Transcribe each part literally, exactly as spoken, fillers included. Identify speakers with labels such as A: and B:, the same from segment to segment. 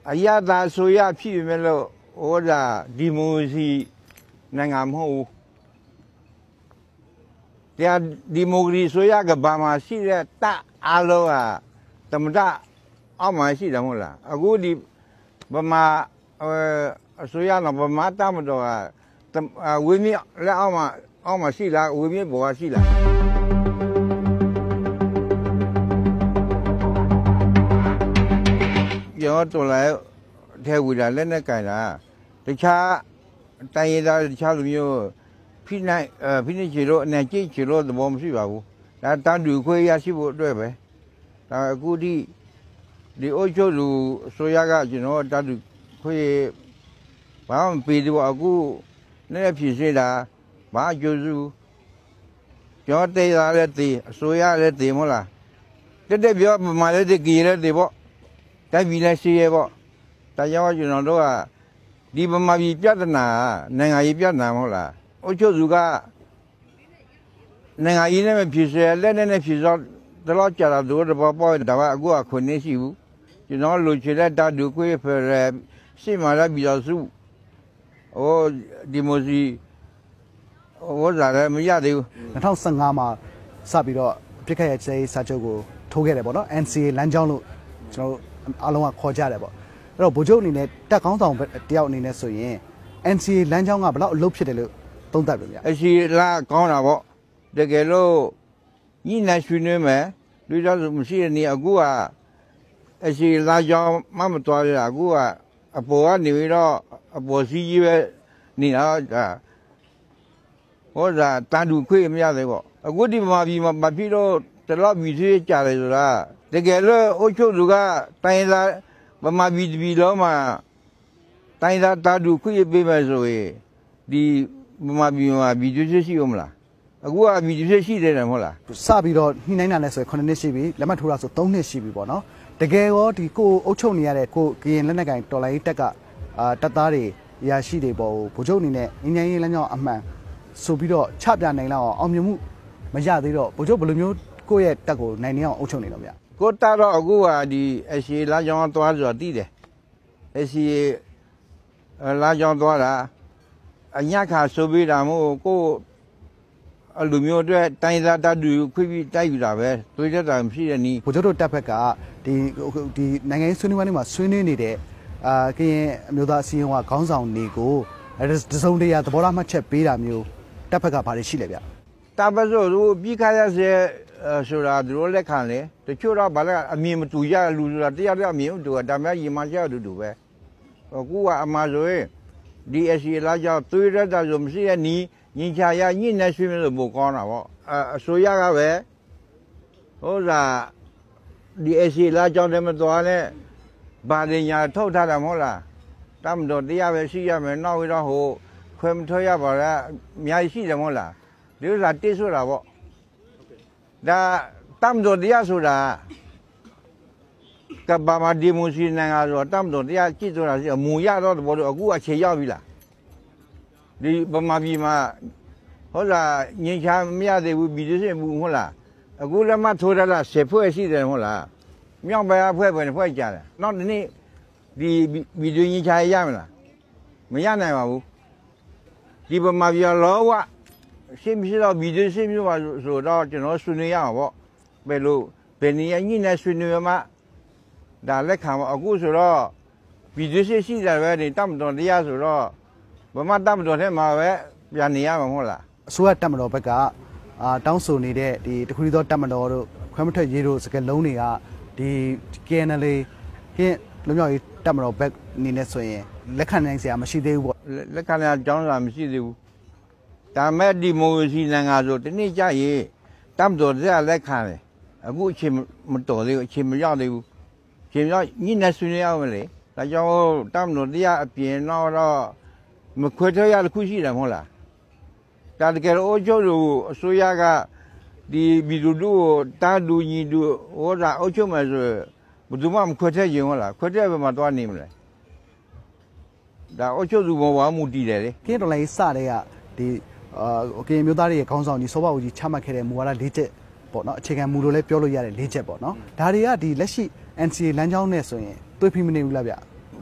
A: အရသာဆိုရဖြစ်မဲ့လို့ဟောတာဒီမိုစီနိုင်ငံမဟုတ်ဘူးတရားဒီမိုကရေစီဆိုရကဘာမှရှိတဲ့တအားလုံးဟာသမ္မတအောက်မှာရှိတယ်မဟုတ်လားအခုဒီဗမာအစိုးရတော့ဗမာတမတော်ကဝင်းမြလက်အောက်မှာအောက်မှာရှိလားဝင်းမြဘောကရှိလားကျော်တော်လိုက်ထဲဝီလာလက်နဲ့ကြိုင်တာတခြားတိုင်းရသားတခြားလူမျိုးဖိနိုင်ဖိနေချီလို့အနေကြည့်ချီလို့သဘောမရှိပါဘူးဒါတန်တူခွေးရရှိဖို့အတွက်ပဲဒါအခုဒီဒီအုပ်ချုပ်လူဆိုရကကျွန်တော်တန်တူခွေးဘာမှပေးတော့အခုလည်းဖြစ်စေတာဘာကြိုးစုကျော်တေးရတဲ့တေးအစိုးရလည်းတေးမဟုတ်လားတက်တက်ပြောမလည်းတေးကြီးလည်းတေးပေါ့တိုက်ပြီးလည်းရှိရပေါ့ဒါကြောင့်ကျွန်တော်တို့ကဒီဗမာပြည်ပြဿနာနိုင်ငံရေးပြဿနာမဟုတ်လားအုပ်ချုပ်သူကနိုင်ငံရေးနဲ့မဖြစ်စေလက်နဲ့နဲ့ဖြစ်စေတော့ကြာတော့တို့ဘောပေါ်ဒါကအခုကခွင့်နေရှိဘူးကျွန်တော်လူချင်တဲ့တာဒူခွေးဖရရှေ့မှာလည်းပြီးတော့စုဟိုဒီမိုစီဟိုဇာလည်းမရသေးဘူး
B: ၂၀၁၅မှာစပြီးတော့ပြစ်ခတ်ရဲ့ကျေးစာချုပ်ကိုထိုးခဲ့တယ်ပေါ့နော် N C A လမ်းကြောင်းလို့ကျွန်တော်အားလုံးကခေါ်ကြတယ်ပေါ့အဲ့တော့ဗိုလ်ချုပ်အနေနဲ့တက်ကောင်းဆောင်တယောက်အနေနဲ့ဆိုရင် N C A လမ်းကြောင်းကဘယ်လောက်အလုပ်ဖြစ်တယ်လို့သုံးသပ်လို့ဗျာ
A: အရှိလားကောင်းတာပေါ့တကယ်လို့ညနေရွှေနေမယ်လူသားစုမရှိတဲ့နေအခုကအရှိလားကြောင်းမမတော်ရအခုကအပေါ်ကနေပြီးတော့အပေါ်စီးကြီးပဲနေတာဒါဟောတာတန်တူခွေးမရသေးပေါ့အခုဒီဗမာပြည်မှာမဖြစ်တော့တလောက်မြည်သေးကြတယ်ဆိုတာတကယ်လို့အုပ်ချုပ်သူကတိုင်းသားဗမာပြည်ပြည်လုံးမှာတိုင်းသားတန်တူခွေးပေးမယ်ဆိုရင်ဒီဗမာပြည်မှာပြည်သူရှိရှိဦးမလားအခုကပြည်သူရှိတယ်မဟုတ်လား
B: စပြီးတော့နှိမ့်နိုင်တာလဲဆိုရင်ခုနှစ်နှစ်ရှိပြီလက်မှတ်ထိုးတာဆိုသုံးနှစ်ရှိပြီပေါ့နော်တကယ်ရောဒီကိုအုပ်ချုပ်နေရတဲ့ကိုကရင်လက်နက်ကင်တော်လိုင်းတက်ကအာတပ်သားတွေရရှိတွေပေါ့ဗိုလ်ချုပ်အနေနဲ့ငញ្ញင်းလမ်းကြောင်းအမှန်ဆိုပြီးတော့ချပြနိုင်လောက်အောင်အောင်မြင်မှုမရသေးတော့ဗိုလ်ချုပ်ဘယ်လိုမျိုးကိုယ့်ရဲ့တက်ကိုနိုင်နေအောင်အုပ်ချုပ်နေတော့ဗျ
A: ကိုတာတော့အခုကဒီအရှိလမ်းကြောင်းသွားဆိုတော့တည်တယ်အရှိလမ်းကြောင်းသွားတာအညခါဆိုပြီးတာမို့ကိုအလူမျိုးအတွက်တိုင်းသားတတူခွင့်ပြီးတိုက်ယူတာပဲတွေးတတ်တာမရှိတဲ့နီး
B: ဗိုလ်ချုပ်တို့တပ်ဖက်ကဒီဒီနိုင်ငံရေးဆွေးနွေးပွဲတွေမှာဆွေးနွေးနေတဲ့အာကရင်အမျိုးသားအစည်းအဝေးခေါင်းဆောင်တွေကိုတစုံတရာသဘောထားမှတ်ချက်ပေးတာမျိုးတပ်ဖက်ကဘာတွေရှိလဲဗျ
A: တပ်ဖက်ဆိုသူပြီးခါရစေဆိုတာသူတို့လက်ခံလေတချို့တော့ဘာလဲအမြင်မတူရလူဆိုတာတရားတရားအမြင်တူတာဒါမှရင်မှကျတူတူပဲအခုကအမှားဆိုရင်ဒီအစီလာကြောင့်တွေးရတာဆိုမရှိတဲ့နီးညင်ချာရညင်နေရွှေလို့ပိုကောင်းတာပေါ့အစိုးရကပဲဟိုသာဒီအစီလာကြောင့်တည်းမတော်နဲ့ဗာဒညာထုတ်ထားတာမဟုတ်လားတမ်းတော့တရားပဲရှိရမယ်နောက်ပြီးတော့ဟိုခွဲမထွက်ရပါလားအများကြီးရှိတယ်မဟုတ်လားဒီဥစ္စာတိဆိုတာပေါ့ဒါတမ်းတော့တရားဆိုတာကဘာမဒီမိုစီနိုင်ငံဆိုတမ်းတော့တရားကြည့်ဆိုတာရှိမူရတော့ဘောတော့အခုအခြေရောက်ပြီလားဒီဗမာပြည်မှာဟုတ်လားငင်ချာမရသေးဘူးပြည်သူစစ်မှုဟုတ်လားအခုလက်မှတ်ထိုးထားတာဆယ်ဖွဲ့ရှိတယ်ဟုတ်လားမြောက်ဘက်အဖွဲ့ပဲဖွဲ့ကြတယ်နောက်ဒီနေ့ဒီပြည်သူငင်ချာရမလားမရနိုင်ပါဘူးဒီဗမာပြည်လောကရှင်းမရှိတော့ပြည်သူစစ်မျိုးပါဆိုတော့ကျွန်တော်ဆွေးနွေးရမှာပေါ့ဘယ်လိုဘယ်နည်းညနေဆွေးနွေးမှာဒါလက်ခံပါအခုဆိုတော့ပြည်သူစစ်ရှိတယ်ပဲဒီတမတော်တရားဆိုတော့ဗမာတမတော်ထဲမှာပဲပြန်နေရမှာမဟုတ်လား
B: အစိုးရတမတော်ဘက်ကအာတောင်းဆိုနေတဲ့ဒီတခုသောတမတော်တို့ခွဲမထွက်ရေးတို့စကလုံးတွေကဒီ K N L ဟင်းလူမျိုးရေးတမတော်ဘက်အနေနဲ့ဆိုရင်လက်ခံနိုင်စရာမရှိသေးဘူးပေါ့
A: လက်ခံရအကြောင်းလာမရှိသေးဘူးဒါမဲ့ဒီမိုကရေစီနိုင်ငံဆိုတနေ့ကြရေးတမတော်တဲ့လက်ခံတယ်အခုအချိန်မတော်သေးဘူးအချိန်မရောက်သေးဘူးအချိန်ရောက်ညနေဆွေးနွေးရအောင်လေဒါကြောင့်တမတော်တရားအပြင်တော့တော့မခွဲထွက်ရတခုရှိတယ်မဟုတ်လားဒါတကယ်လို့အချုပ်လူအစိုးရကဒီဘီလူတို့တားလူညီတို့ဟောတာအုပ်ချုပ်မယ်ဆိုဘယ်သူမှမခွဲထွက်ရင်ဟုတ်လားခွဲထွက်ဘယ်မှာသွားနေမလဲဒါအုပ်ချုပ်သူဘောဝမှုတည်တယ်လေ
B: ကင်းတော်လိုင်းစတဲ့ကဒီအာကင်းမျိုးသားတွေရဲ့ခေါင်းဆောင်ကြီးစောဘဦးကြီးချမှတ်ခဲ့တဲ့မူဝါဒ၄ချက်ပေါ့နော်အခြေခံမူလို့လည်းပြောလို့ရတဲ့၄ချက်ပေါ့နော်ဒါတွေကဒီလက်ရှိ N C A လမ်းကြောင်းနဲ့ဆိုရင်တွေးဖိမနေဘူးလားဗျ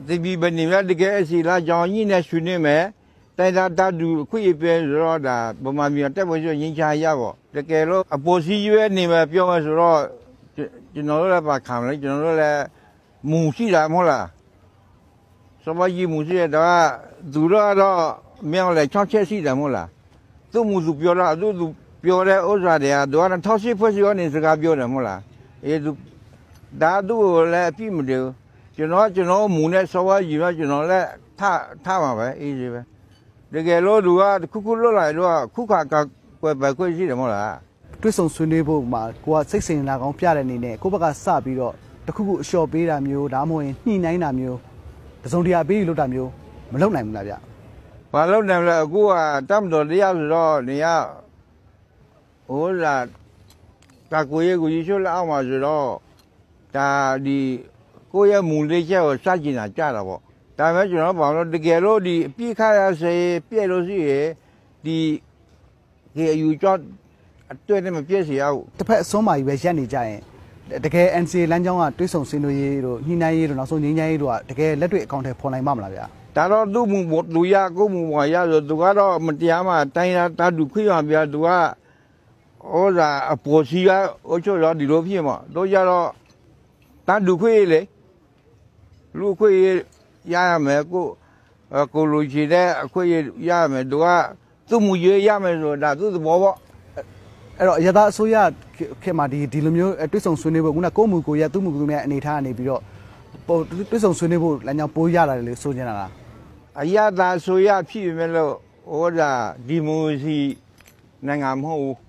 A: ဒီဘီဘနေရတကယ်အစီလာကြောင်းကြီးနဲ့ဆွေးနွေးမယ်တိုင်တာတတူခွင့်ပြဆိုတော့ဒါဗမာပြည်တက်ပေါ်ဆိုရင်ချာရပေါ့တကယ်လို့အပေါ်စီရွေးနေမှာပြောမှဆိုတော့ကျွန်တော်တို့လည်းပါခံလိုက်ကျွန်တော်တို့လည်းမူရှိတာမဟုတ်လားစမကြီးမူရှိတော့သူတို့တော့မြောက်လဲချောင်းချက်ရှိတယ်မဟုတ်လားသူ့မူသူပြောတော့သူသူပြောတဲ့ဥစ္စာတွေကသူကထောက်ရှိဖွဲ့စီရောနေစကားပြောတယ်မဟုတ်လားအေးသူဒါသူ့ကိုလည်းအပြစ်မတယ်ကျွန်တော်ကျွန်တော်မူနဲ့စမကြီးတော့ကျွန်တော်လည်းထထမှာပဲအေးကြီးပဲတကယ်လို့သူကခုခုလွတ်လာတော့ခုခါကကွယ်ပဲခွင့်ရှိတယ်မဟုတ်လား
B: တွစ်ဆုံဆွေးနွေးဖို့မှာကိုကစိတ်စိမ်လာကောင်းပြတဲ့အနေနဲ့ကိုဘက်ကစပြီးတော့တခုခုအလျှော့ပေးတာမျိုးဒါမှမဟုတ်ရင်ညှိနှိုင်းတာမျိုးတစုံတရာပေးလို့တာမျိုးမလုပ်နိုင်ဘူးလားဗျ
A: ဘာလုပ်နိုင်လဲအခုကတမ်းတော်တရားဆိုတော့နေရဟိုလာကကိုရဲ့ကိုကြီးချိုးလက်အောင်ပါဆိုတော့ဒါဒီကိုရဲ့မူလေးချက်ကိုစကြင်တာကြတာပေါ့ဒါပေမဲ့ကျွန်တော်ဘာလို့တကယ်လို့ဒီအပြစ်ခါရစေပြည့်လို့ရှိရဒီဒီအယူကြောအတွက်နဲ့မပြည့်စေရဘူး
B: တစ်ဖက်အစွန်းမာကြီးပဲရက်နေကြရင်တကယ် N C A လမ်းကြောင်းကတွေးဆုံဆွေးနွေးရေးတို့ညှိနှိုင်းရေးတို့နောက်ဆုံးငြိမ်းချမ်းရေးတို့ကတကယ်လက်တွေ့အကောင့်ထဲပေါ်နိုင်မှာမလားဗျာ
A: ဒါတော့သူ့မူလူရကိုမူပါရဆိုသူကတော့မတရားမှတိုင်းတာတာတူခွင့်ရပြသူကဩဇာအပေါ်စီကအချို့တော့ဒီလိုဖြစ်မှာတို့ကြတော့တာတူခွင့်လေလူခွင့်ရရမယ်ကိုကိုလူချီတဲ့အခွင့်ရရမယ်သူကသူ့မူရရမယ်ဆိုတာသူ့သဘောပေါ့
B: အဲ့တော့ရသအစိုးရခင်မှာဒီဒီလိုမျိုးတွစ်ဆုံဆွေးနွေးဖို့ခုနကိုမှုကိုရသူ့မှုကိုမြအနေထားကနေပြီးတော့တွစ်ဆုံဆွေးနွေးဖို့လမ်းကြောင်းပိုးရလာတယ်လို့ဆိုနေတာလား
A: အရသာဆိုရဖြစ်မယ်လို့ဟောတာဒီမိုစီနိုင်ငံမဟုတ်ဘူး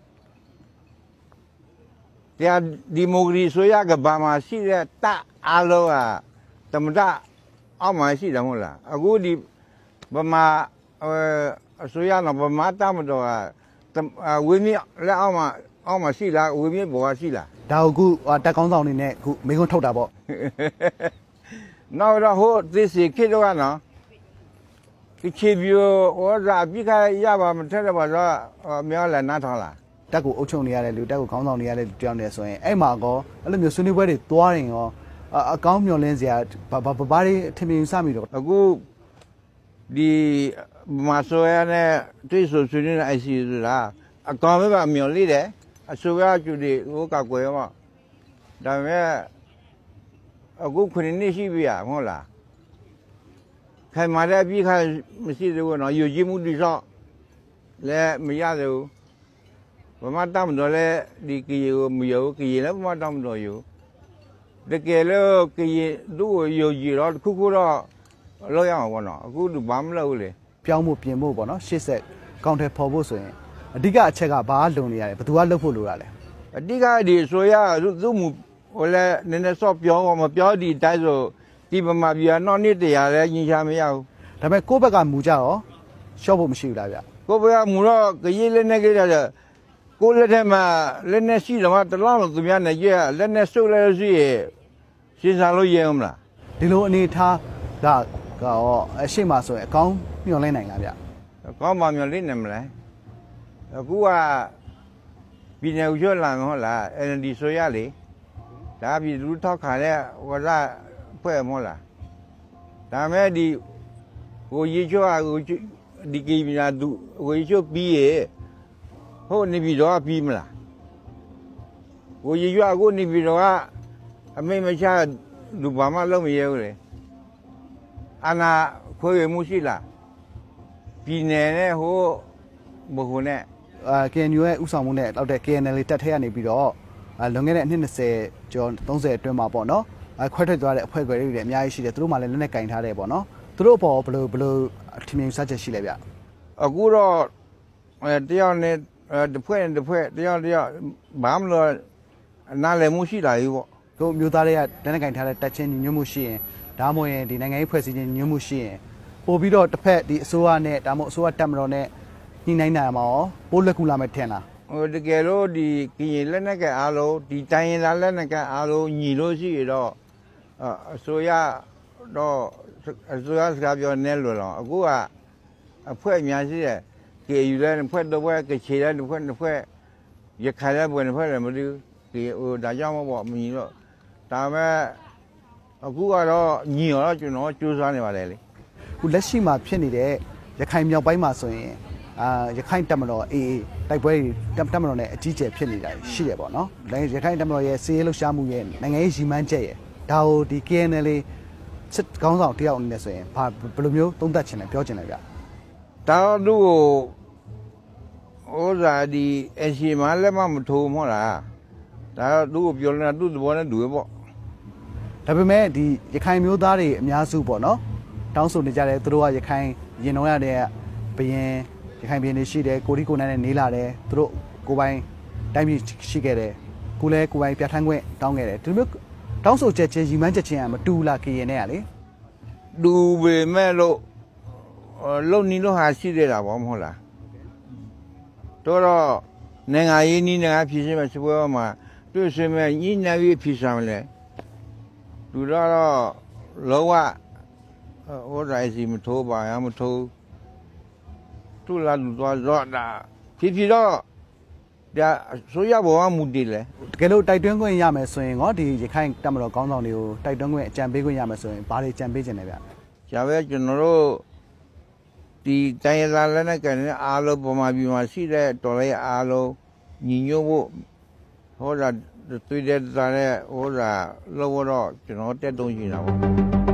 A: တရားဒီမိုကရေစီဆိုရကဘာမှရှိတဲ့တအားလုံးကတမတအောက်မှာရှိတယ်မဟုတ်လားအခုဒီဗမာအစိုးရတော့ဗမာတမတော်ကဝင်းမြလက်အောက်မှာအောက်မှာရှိလားဝင်းမြဘောရှိလား
B: ဒါကိုအခုတက်ကောင်းဆောင်နေနဲ့အခုမိကုန်းထုတ်တာပေါ့
A: နောက်တော့ဟိုသစ်စီခေတော့ကနော်ဒီချီပြိုဟောစာပြခါရပါမထက်တော့ပါတော့မြောလည်းနားထောင်လား
B: တက်ကိုအုပ်ချုပ်နေရတဲ့လူတက်ကိုခေါင်းဆောင်နေရတဲ့လူတယောက်နေဆိုရင်အဲ့မှာကောအဲ့လိုမျိုးဆွေးနွေးပွဲတွေသွားရင်ရောအကောင်းမျှော်လင့်စရာဘာဘာဘာတွေထင်မြင်စမိတော့
A: အခုဒီမဆိုရနဲ့တွေ့ဆိုဆွေးနွေးတဲ့အစီဆိုတာအကောင်ပဲမျှော်လင့်တယ်အစိုးရကျူတွေဟိုကကွယ်ရောဒါပေမဲ့အခုခုနှစ်ရှိပြီမဟုတ်လားခိုင်မာတဲ့အပြည့်ခါမရှိသေးဘူးနော်ယူကြည့်မှုတိဆော့လည်းမရသေးဘူးဗမာတမ်းတော်လည်းဒီကီကိုမယူကီလည်းဗမာတမ်းတော်ယူတကယ်လို့ကီသူ့ကိုယူကြည့်တော့ခုခုတော့လောက်ရအောင်ပေါ့နော်အခုသူဘာမလုပ်ဘူးလေ
B: ပြောင်းဖို့ပြင်ဖို့ပေါ့နော်ရှစ်ဆက်ကောင်တယ်ဖော်ဖို့ဆိုရင်အဓိကအချက်ကဘာလုံနေရလဲဘယ်သူကလုပ်ဖို့လိုတာလဲ
A: အဓိကဒီဆိုရသူ့မှုဟိုလည်းနည်းနည်းစော့ပြောင်းမပြောဒီတိုင်းဆိုဒီဗမာပြည်ကတော့နှစ်တရာလည်းညင်ချမရဘူး
B: ဒါပေမဲ့ကိုယ့်ဘက်ကမူကြရောရှော့ဖို့မရှိဘူးလားဗျ
A: ကိုယ့်ဘက်ကမူတော့ကကြီးလက်နဲ့ကြည့်တယ်ကိုလက်ထက်မှာလက်နဲ့ရှိတော့တလောက်လို့သူများနဲ့ကြည့်လက်နဲ့စုပ်လဲရှိရရှင်းစားလို့ရအောင်မလား
B: ဒီလိုအနေထားကကောအရှိမဆိုရင်အကောင်းမျှော်လင့်နိုင်လားဗျ
A: အကောင်းမှမျှော်လင့်နိုင်မလားအခုကပြည်နယ်ဥကျော်လာမဟုတ်လား N L D ဆိုရလေဒါပြည်လူထောက်ခါတဲ့ဝရဖွဲ့မဟုတ်လားဒါမဲ့ဒီကိုကြီးကျော်ကိုဒီကိမြာသူကိုကြီးကျော်ပြီးရဟုတ်နေပြီတော့ပြီးမလားကိုကြီးကျော်ကိုနေပြီတော့အမေမချလူဘာမှလုံးမရဲဘူးလေအနာခွေးမှုရှိလားပြည်နယ်နဲ့ဟိုဘခုနဲ့
B: အာ K N U ရဲ့ဥဆောင်မှုနဲ့တောက်တဲ့ K N L တက်ထဲကနေပြီးတော့လွန်ခဲ့တဲ့အနှစ်၂၀ကျော်၃၀အတွင်းမှာပေါ့နော်ခွဲထွက်သွားတဲ့အဖွဲ့အစည်းတွေလည်းအများကြီးရှိတယ်သူတို့မှလည်းလက်နဲ့ကင်ထားတယ်ပေါ့နော်သူတို့ပေါ်ဘယ်လိုဘယ်လိုထင်မြင်စချက်ရှိလဲဗျ
A: အခုတော့အဲတယောက်နဲ့တစ်ဖွဲ့နဲ့တစ်ဖွဲ့တယောက်တယောက်ဘာမှမလို့နားလည်မှုရှိလာပြီပေါ့
B: တို့မျိုးသားတွေကလက်နဲ့ကင်ထားတဲ့တက်ချင်းညွှန်မှုရှိရင်ဒါမှမဟုတ်ရင်ဒီနိုင်ငံရေးဖွဲ့စည်းခြင်းညွှန်မှုရှိရင်ပို့ပြီးတော့တစ်ဖက်ဒီအစိုးရနဲ့ဒါမှမဟုတ်အစိုးရတက်မတော်နဲ့ညှိနှိုင်းနိုင်မှာရောပိုးလက်ကူလာမယ်ထင်လား
A: ဟိုတကယ်လို့ဒီကရင်လက်နဲ့ကအားလုံးဒီတိုင်းရင်သားလက်နဲ့ကအားလုံးညီလို့ရှိရတော့အစိုးရတော့အစိုးရစကားပြောနေလို့တော့အခုကအဖွဲအများရှိတယ်ကေယူလည်းဖွဲ့တော့ဖွဲ့ကချေလည်းဖွဲ့တစ်ဖွဲ့ရခိုင်လည်းဘယ်နှစ်ဖွဲ့လည်းမသိဘူးဒီဟိုဒါကြောင့်မပေါ့မညီတော့ဒါမဲ့အခုကတော့ညီရောကျွန်တော်ကြိုးစားနေပါတယ်လေ
B: ခုလက်ရှိမှာဖြစ်နေတဲ့ရခိုင်မြောက်ပိုင်းမှာဆိုရင်အာရခိုင်တပ်မတော်အေးတိုက်ပွဲတွေတပ်မတော်နဲ့အကြီးအကျယ်ဖြစ်နေတာရှိတယ်ပေါ့နော်ရခိုင်တပ်မတော်ရဲ့စီးရဲလှုပ်ရှားမှုရဲ့နိုင်ငံရေးရည်မှန်းချက်ရဲ့ဒါကိုဒီ K N L စစ်ကောင်းဆောင်တယောက်အနေနဲ့ဆိုရင်ဘာဘယ်လိုမျိုးသုံးသပ်ချင်လဲပြောချင်လဲဗျ
A: ဒါတော့သူ့ကိုဟိုဇာဒီအရှိမလည်းမမထိုးမဟုတ်လားဒါတော့သူ့ကိုပြောနေတာသူ့သဘောနဲ့တူပဲပေါ့
B: ဒါပေမဲ့ဒီရခိုင်မျိုးသားတွေအများစုပေါ့နော်တောင်းဆိုနေကြတယ်သူတို့ကရခိုင်ရင်တော့ရတဲ့ဘရင်ရခိုင်ဘရင်တွေရှိတယ်ကိုရီကိုနိုင်နဲ့နေလာတယ်သူတို့ကိုပိုင်တိုင်းပြည်ရှိခဲ့တယ်ကိုလည်းကိုပိုင်ပြဋ္ဌာန်းခွင့်တောင်းခဲ့တယ်ဒီလိုမျိုးတောင်းဆိုချက်ချင်းရီမန်းချက်ချင်းကမတူလား K N L နဲ့ကလေ
A: တူပေမဲ့လို့လုံနီလို့ဟာရှိသေးတာပေါ့မဟုတ်လားတော့တော့နိုင်ငံရေးနည်းနိုင်ငံဖြည့်ရှင်းမဲ့စပွဲမှာတွေ့ဆွေးမဲ့ညှိနှိုင်းပြီးဖြည့်ဆောင်လဲလူတော့လောကဟိုတိုင်းစီမထိုးပါရမထိုးသူ့လာလူသွားတော့တာဖြည်းဖြည်းတော့ဒါဆိုရဘောကမူတည်လဲ
B: တကယ်လို့တိုက်တွန်းခွင့်ရမယ်ဆိုရင်ငေါဒီရခိုင်တပ်မတော်ကောင်းဆောင်တွေကိုတိုက်တွန်းခွင့်အကြံပေးခွင့်ရမယ်ဆိုရင်ဘာတွေအကြံပေးချင်လဲဗျ
A: ဂျာပဲကျွန်တော်တို့ဒီတိုင်းရသားလည်းနဲ့ကန်နေအားလုံးပေါ်မှာပြီးမှရှိတဲ့တော်လေးအားလုံးညီညွတ်ဖို့ဟောတာတွေ့တဲ့သားနဲ့ဟောတာလို့တော့ကျွန်တော်တက်တုံးရှိတာပေါ့